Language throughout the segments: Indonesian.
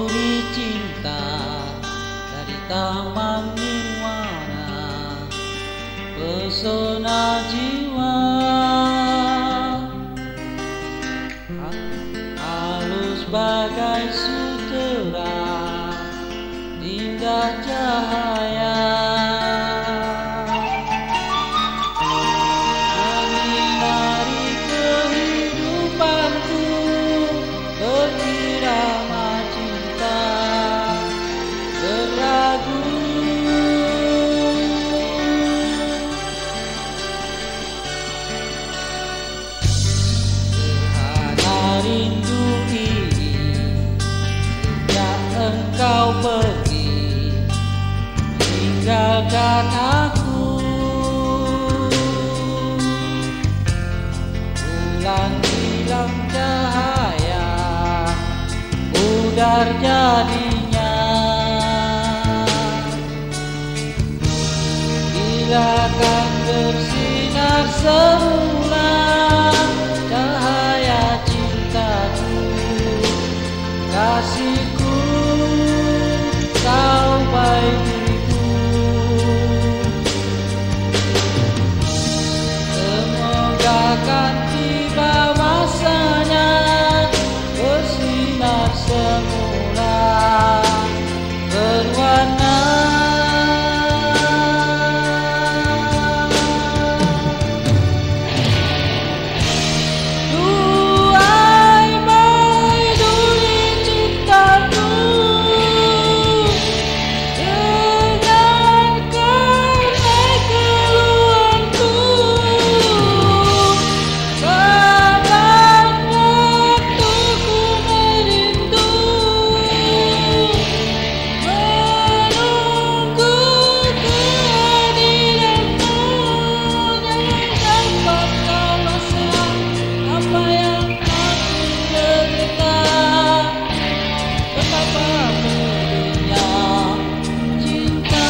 Baiduri cinta dari taman nirwana, pesona jiwa, halus bagai sutera, indah cahaya, menyinari kehidupanku, berirama cinta berlagu. Gerhana rindu ini sejak engkau pergi, tinggalkan aku. Bulan hilang cahaya, pudar jadinya. Bila kan bersinar semula cahaya cintaku, kasihku, kau Baiduriku. Semoga kan tiba masanya bersinar semula berwarna. Duhai Baiduri cintaku, dengarkan keluhanku. Sabar waktuku merindu, menunggu kehadiranmu. Jangan dapat kau rasa apa yang aku derita, betapa pedihnya cinta.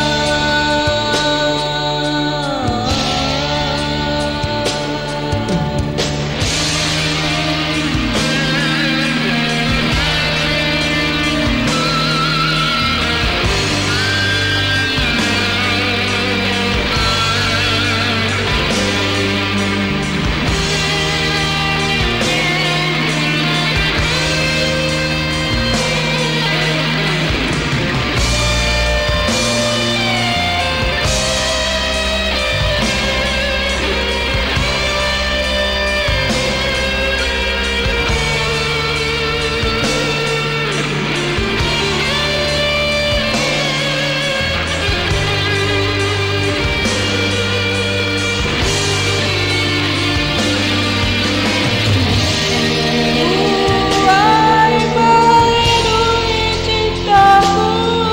Duhai Baiduri cintaku,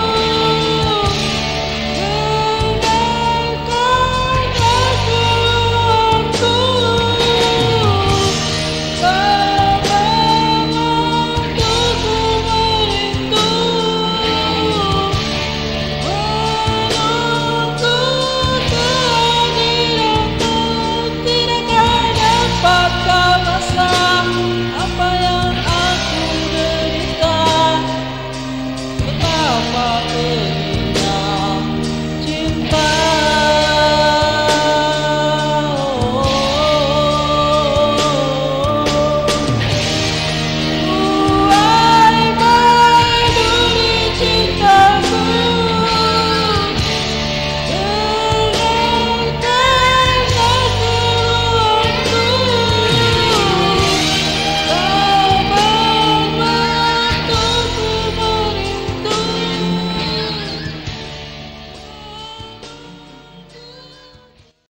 dengarkanlah keluhanku. Sabar waktuku merindu, menunggu kehadiranmu. Tidakkah dapat kau rasa apa yang aku derita, betapa